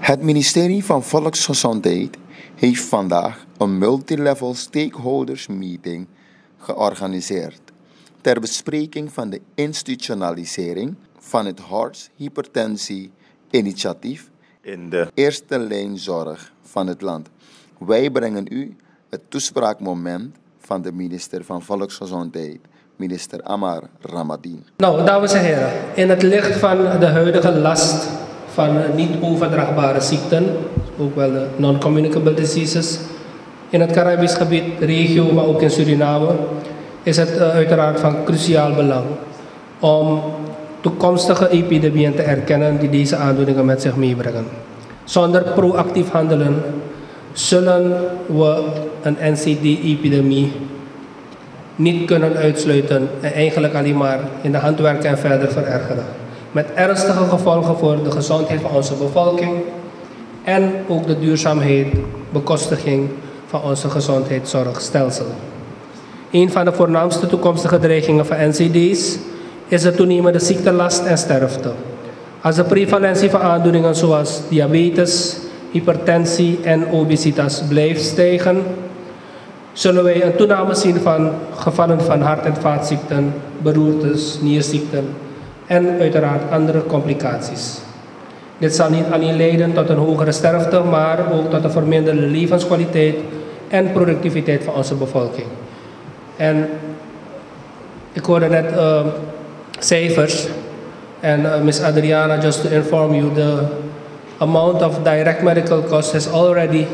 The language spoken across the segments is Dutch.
Het ministerie van Volksgezondheid heeft vandaag een multilevel stakeholders meeting georganiseerd ter bespreking van de institutionalisering van het harthypertensie-initiatief in de eerste lijnzorg van het land. Wij brengen u het toespraakmoment van de minister van Volksgezondheid, minister Amar Ramadan. Nou, dames en heren, in het licht van de huidige last van niet overdraagbare ziekten, ook wel de non-communicable diseases, in het Caribisch gebied, regio, maar ook in Suriname, is het uiteraard van cruciaal belang om toekomstige epidemieën te erkennen die deze aandoeningen met zich meebrengen. Zonder proactief handelen zullen we een NCD-epidemie niet kunnen uitsluiten en eigenlijk alleen maar in de hand werken en verder verergeren. Met ernstige gevolgen voor de gezondheid van onze bevolking en ook de duurzaamheid, bekostiging van onze gezondheidszorgstelsel. Een van de voornaamste toekomstige dreigingen van NCD's is de toenemende ziektelast en sterfte. Als de prevalentie van aandoeningen zoals diabetes, hypertensie en obesitas blijft stijgen, zullen wij een toename zien van gevallen van hart- en vaatziekten, beroertes, nierziekten en uiteraard andere complicaties. Dit zal niet alleen leiden tot een hogere sterfte, maar ook tot een verminderde levenskwaliteit en productiviteit van onze bevolking. En ik hoorde net cijfers en Ms. Adriana, just to inform you, the amount of direct medical costs has already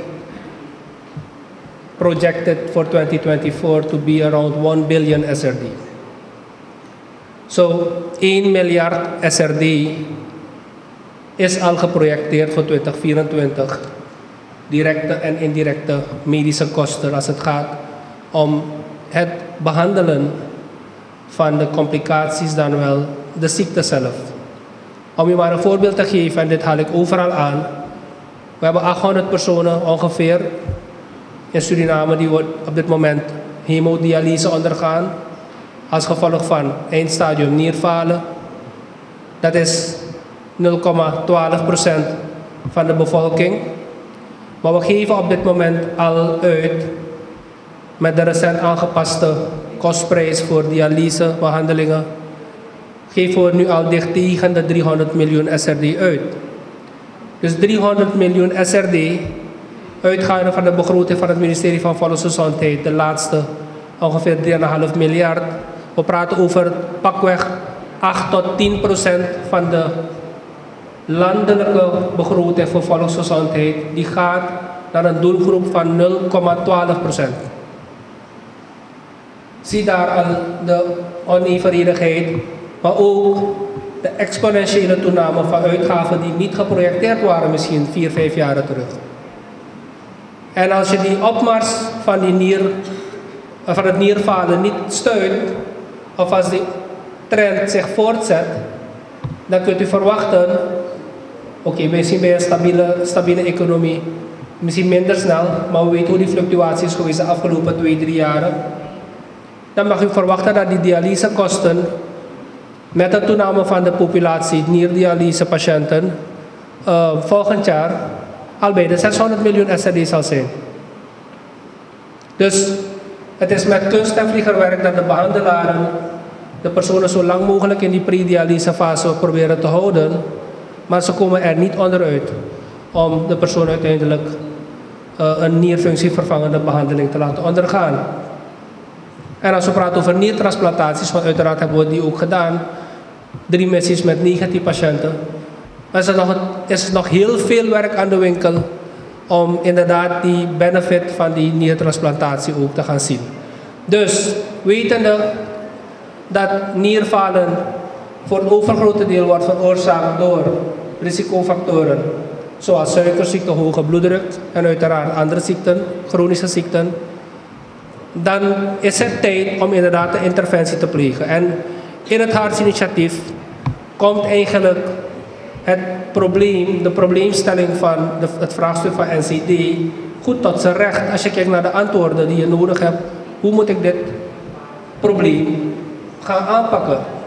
projected for 2024 to be around 1 billion SRD. So 1 miljard SRD is al geprojecteerd voor 2024. Directe en indirecte medische kosten als het gaat om het behandelen van de complicaties dan wel de ziekte zelf. Om je maar een voorbeeld te geven, en dit haal ik overal aan. We hebben 800 personen ongeveer in Suriname die op dit moment hemodialyse ondergaan als gevolg van eindstadium nierfalen. Dat is 0,12% van de bevolking. Maar we geven op dit moment al uit met de recent aangepaste kostprijs voor dialysebehandelingen. Geven we nu al dicht tegen de 300 miljoen SRD uit. Dus 300 miljoen SRD, uitgaande van de begroting van het ministerie van Volksgezondheid, de laatste ongeveer 3,5 miljard. We praten over pakweg 8 tot 10% van de landelijke begroting voor volksgezondheid. Die gaat naar een doelgroep van 0,12%. Zie daar al de onevenredigheid, maar ook de exponentiële toename van uitgaven die niet geprojecteerd waren misschien 4, 5 jaar terug. En als je die opmars van, van het nierfalen niet steunt, of als die trend zich voortzet, dan kunt u verwachten, oké, wij zien bij een stabiele economie misschien minder snel, maar we weten hoe die fluctuatie is geweest de afgelopen 2, 3 jaren. Dan mag u verwachten dat die dialysekosten met de toename van de populatie nierdialysepatiënten volgend jaar al bij de 600 miljoen SRD zal zijn. Dus het is met kunst en vliegerwerk dat de behandelaren de personen zo lang mogelijk in die pre-dialysefase proberen te houden, maar ze komen er niet onderuit om de persoon uiteindelijk een nierfunctievervangende behandeling te laten ondergaan. En als we praten over niertransplantaties, want uiteraard hebben we die ook gedaan, 3 missies met 19 patiënten, is er nog heel veel werk aan de winkel om inderdaad die benefit van die niertransplantatie ook te gaan zien. Dus wetende dat nierfalen voor een overgrote deel wordt veroorzaakt door risicofactoren zoals suikerziekte, hoge bloeddruk en uiteraard andere ziekten, chronische ziekten, dan is het tijd om inderdaad de interventie te plegen. En in het hartinitiatief komt eigenlijk de probleemstelling van het vraagstuk van NCD goed tot zijn recht. Als je kijkt naar de antwoorden die je nodig hebt, hoe moet ik dit probleem gaan aanpakken?